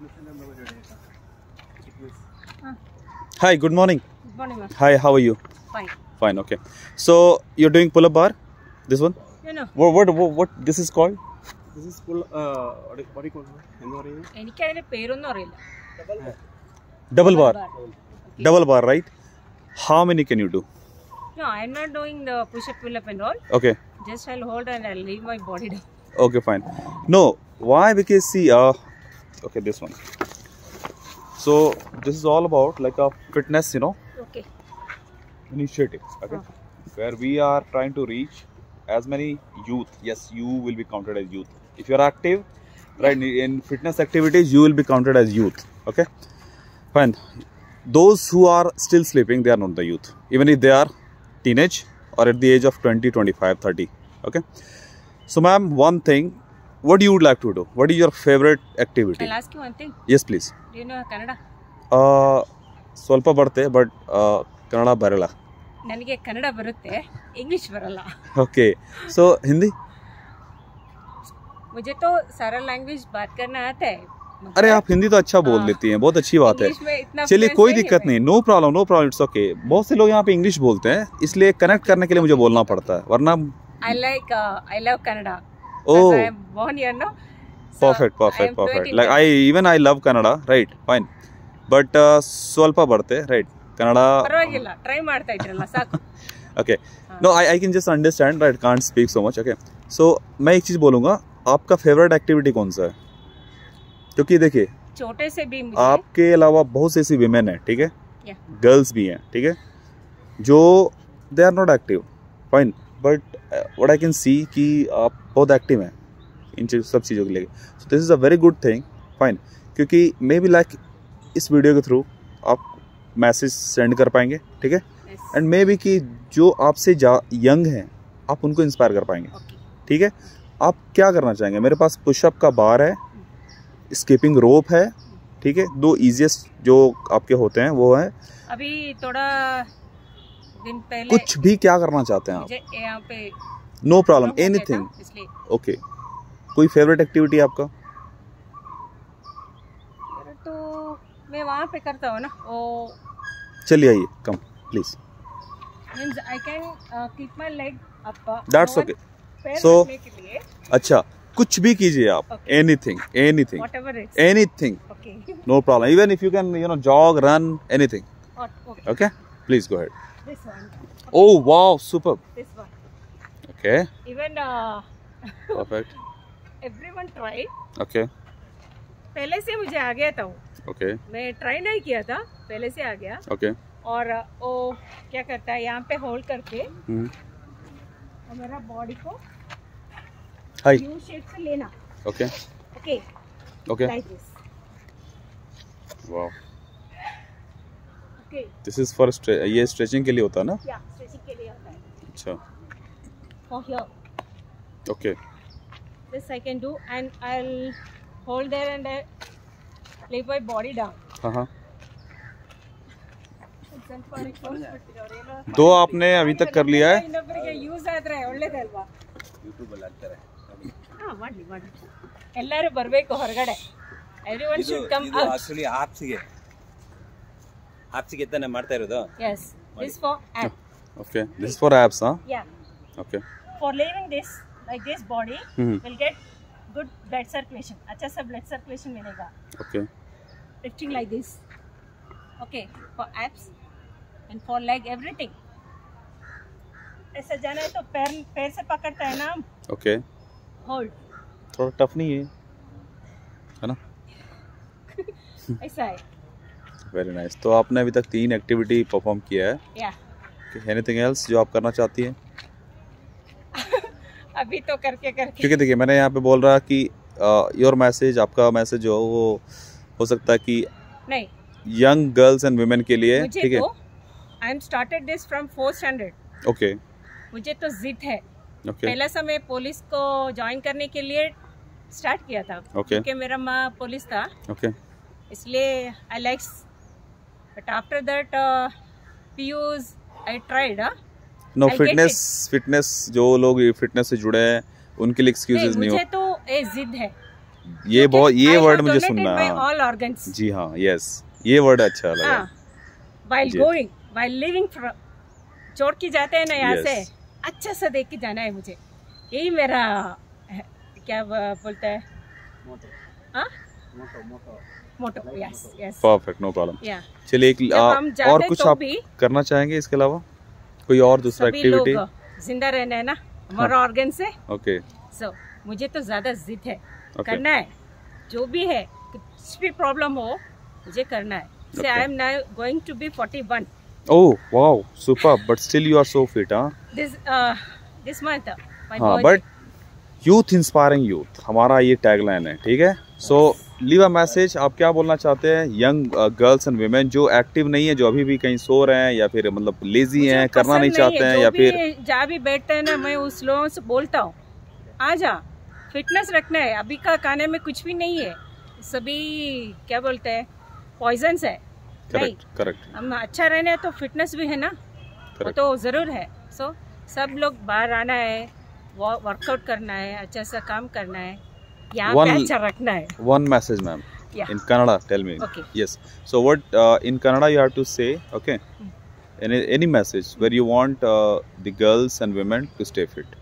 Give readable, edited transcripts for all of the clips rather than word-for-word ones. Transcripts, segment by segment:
Hi, good morning. Good morning, ma'am. Hi, how are you? Fine. Fine, okay. So you're doing pull-up bar? This one? No. What this is called? This is full. What do you call it? എനിക്ക് അതിന്റെ പേരൊന്നും അറിയില്ല. Double bar. Okay. Double bar, right? How many can you do? No, I'm not doing the push-up, pull-up and all. Okay. Just I'll hold and I'll leave my body down. Okay, fine. No, why? Because see, okay, this one. So this is all about like a fitness, Okay. initiative. Okay. Where we are trying to reach as many youth. Yes, you will be counted as youth. If you are active, right, in fitness activities, you will be counted as youth. Okay. Fine. Those who are still sleeping, they are not the youth. Even if they are teenage or at the age of 20, 25, 30. Okay. So ma'am, one thing, what you would like to do? What is your favorite activity? I'll ask you one thing. Yes, please. Do you know Kannada? ಸ್ವಲ್ಪ ಬರುತ್ತೆ but Kannada ಬರಲ್ಲ. ನನಗೆ ಕನ್ನಡ ಬರುತ್ತೆ, English ಬರಲ್ಲ. Okay. So Hindi? मुझे तो सरल language बात करना आता है. अरे आप हिंदी तो अच्छा बोल लेती हैं, बहुत अच्छी बात है. चलिए कोई दिक्कत नहीं, नो प्रॉब्लम, इट्स ओके. बहुत से लोग यहाँ पे इंग्लिश बोलते हैं, इसलिए कनेक्ट करने के लिए मुझे बोलना पड़ता है, वरना I love Kannada. Oh, I am born here, no? perfect. Like I love Kannada, right? Fine. But ಸ್ವಲ್ಪ ಬರುತ್ತೆ, right? ಕನ್ನಡ ಪರವಾಗಿಲ್ಲ, ಟ್ರೈ ಮಾಡ್ತಾ ಇದ್ರಲ್ಲ ಸಾಕು. Okay. No, I can just understand, right? Can't speak so much. Okay. So मैं एक चीज बोलूँगा, आपका फेवरेट एक्टिविटी कौन सा है? क्योंकि देखिए, छोटे से भी मुझे आपके अलावा बहुत से ऐसी विमेन है, ठीक है, Yeah. गर्ल्स भी हैं, ठीक है, जो they are not active. Fine. But what I can see कि आप बहुत एक्टिव हैं इन सब चीज़ों के लिए. So this is a very good thing. Fine. क्योंकि मे बी लाइक इस वीडियो के थ्रू आप मैसेज सेंड कर पाएंगे, ठीक है, Yes. एंड मे बी कि जो आपसे यंग हैं आप उनको इंस्पायर कर पाएंगे. Okay. ठीक है. आप क्या करना चाहेंगे? मेरे पास पुशअप का बार है, स्किपिंग रोप है, ठीक है, दो इजीएस्ट जो आपके होते हैं वो है. अभी थोड़ा दिन पहले कुछ भी क्या करना चाहते हैं आप? मुझे यहाँ पे नो प्रॉब्लम, हो गया एनीथिंग. था, इसलिए ओके. कोई फेवरेट एक्टिविटी आपका? तो मैं वहाँ पे करता हूँ ना, वो चलिए आइए, come please. Means I can keep my leg up. That's okay. पैर So- रखने के लिए अच्छा, कुछ भी कीजिए आप. Okay. Anything whatever it's anything, okay. No problem. Even if you can jog, run, anything. Okay. Okay, please go ahead. This one, oh wow, super. This one. Okay, even perfect. Everyone try. Okay, पहले से मुझे आ गया था वो, okay, मैं try नहीं किया था, पहले से आ गया. ओके. और वो क्या करता है, यहाँ पे होल्ड करके हमारा बॉडी को हाय. यू शेप से लेना. Okay, okay, okay. Like this. Wow, okay, this is for ये स्ट्रेचिंग के लिए होता है ना? या स्ट्रेचिंग के लिए होता है. अच्छा, for here okay. this I can do and I'll hold there and leave my body down. हाँ हाँ. दो आपने अभी तक कर लिया है. ಇನ್ನೊಬ್ಬರಿಗೆ ಯೂಸ್ ಆದ್ರೆ ಒಳ್ಳೇದಲ್ವಾ? ಯೂಟ್ಯೂಬ್ ಆಗ್ತಾರೆ. ಹಾ, ಮಾಡ್ಲಿ. ಎಲ್ಲರೂ ಬರಬೇಕು ಹೊರಗಡೆ. Everyone should come ಇದು out. ಆಕ್ಚುಲಿ ಆಪ್ಸಿಗೆ ತಾನೇ ಮಾಡ್ತಾ ಇರೋದು. Yes, this for app. Okay, this is for abs. हाँ. Yeah, okay. for leaving this like this body will get good blood circulation. अच्छा सा blood circulation मिलेगा. Okay. Lifting like this. Okay, for abs and for leg everything. ऐसा जाना है तो पैर से पकड़ता है ना, ओके. होल्ड थोड़ा टफ नहीं है ना? ऐसा है. Very nice. तो आपने अभी तक 3 एक्टिविटी परफॉर्म किया है. या एनीथिंग एल्स जो आप करना चाहती हैं? अभी तो करके क्योंकि देखिए, मैंने यहाँ पे बोल रहा कि योर मैसेज, आपका मैसेज जो वो हो सकता है कि नहीं, यंग गर्ल्स एंड वुमेन के लिए, मुझे ठीक है. तो I am started this from 4th standard. Okay, मुझे तो जिद है. ओके, पहला समय पुलिस को ज्वाइन करने के लिए स्टार्ट किया था. Okay. क्योंकि मेरा माँ पुलिस था, ओके. इसलिए I likes. But after that पीयूज I tried. No, I get fitness जो लोग फिटनेस से जुड़े हैं उनके लिए एक्सक्यूजेस नहीं हो. मुझे तो ये जिद है. ये बहुत ये वर्ड मुझे सुनना है। All organs. जी हाँ, यस, ये वर्ड अच्छा लगा। व्हाइल गोइंग, व्हाइल लिविंग, छोड़ के जाते हैं ना यहाँ Yes. से, अच्छा सा देख के जाना है मुझे, यही मेरा क्या बोलते हैं, हाँ, motto. Yes yes, perfect, no problem. या चलिए एक जब हम जाते और कुछ तो आप भी करना चाहेंगे इसके अलावा, कोई और दूसरा सभी एक्टिविटी? लोग जिंदा रहना है ना हमारा ऑर्गन से। ओके, सो मुझे तो ज्यादा जिद है, Okay. करना है, जो भी है, कुछ भी प्रॉब्लम हो मुझे करना है। से Okay. I am now going to be 41 oh wow, super, but still you are so fit. हाँ दिस मंथ। हाँ, बट यूथ इंस्पायरिंग यूथ हमारा ये टैगलाइन है, ठीक है। सो लीव अ मैसेज, आप क्या बोलना चाहते हैं यंग गर्ल्स एंड वुमेन जो एक्टिव नहीं है, जो अभी भी कहीं सो रहे हैं या फिर मतलब लेजी हैं, करना नहीं चाहते हैं, या फिर जहाँ भी बैठते हैं ना, मैं उस लोगों से बोलता हूँ, आ जा, फिटनेस रखना है। अभी का खाने में कुछ भी नहीं है, सभी क्या बोलते हैं, पॉइजन्स है। नहीं, करेक्ट करेक्ट हम अच्छा रहना है तो फिटनेस भी है ना, वो करेक्ट। तो जरूर है। सो सब लोग बाहर आना है, वर्कआउट करना है, अच्छा सा काम करना है, यहाँ पे अच्छा रखना है। One message, ma'am. Yeah. In Kannada, tell me. Okay. Yes. So what in Kannada you have to say, okay? Any message where you want the girls and women to stay fit.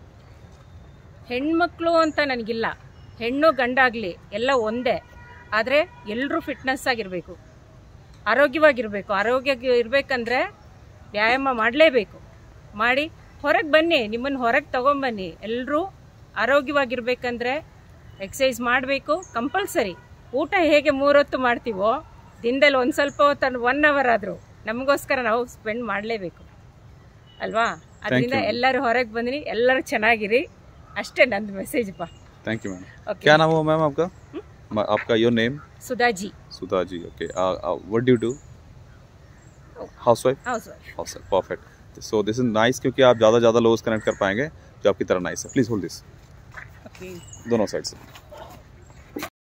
ಹೆಣ್ಮಕ್ಳು ಅಂತ ನನಗಿಲ್ಲ, ಹೆಣ್ಣು ಗಂಡಾಗ್ಲಿ ಎಲ್ಲ ಒಂದೇ, ಆದರೆ ಎಲ್ಲರೂ fitness ಆಗಿರಬೇಕು, ಆರೋಗ್ಯವಾಗಿರಬೇಕು. ಆರೋಗ್ಯ ಇರಬೇಕಂದ್ರೆ ವ್ಯಾಯಾಮ ಮಾಡಲೇಬೇಕು. ಮಾಡಿ ಹೊರಗೆ ಬನ್ನಿ, ನಿಮ್ಮನ್ನು ಹೊರಗೆ ತಗೊಂಬನ್ನಿ. ಎಲ್ಲರೂ ಆರೋಗ್ಯವಾಗಿರ್ಬೇಕಂದ್ರೆ ಎಕ್ಸಸೈಸ್ ಮಾಡಬೇಕು ಕಂಪಲ್ಸರಿ. ಊಟ ಹೇಗೆ 3 ಹೊತ್ತು ಮಾಡ್ತೀವೋ, ದಿನದಲ್ಲಿ ಒಂದು ಸ್ವಲ್ಪ ಹೊತ್ತು 1 ಅವರ್ ಆದರೂ ನಮಗೋಸ್ಕರ ನಾವು ಸ್ಪೆಂಡ್ ಮಾಡಲೇಬೇಕು ಅಲ್ವಾ? ಅದರಿಂದ ಎಲ್ಲರೂ ಹೊರಗೆ ಬಂದಿನಿ, ಎಲ್ಲರೂ ಚೆನ್ನಾಗಿರಿ, ಅಷ್ಟೇ ನಂದು ಮೆಸೇಜ್ ಪಾ. Thank you, ma'am. Okay. क्या नाम हुआ मैम आपका? आपका your name? Sudha ji. Sudha ji, okay. What do you do? Housewife? Housewife. Housewife, perfect. So this is nice क्योंकि आप ज़्यादा लोग कनेक्ट कर पाएंगे जो आपकी तरह नाइस है. Please hold this. Okay. दोनों साइड से.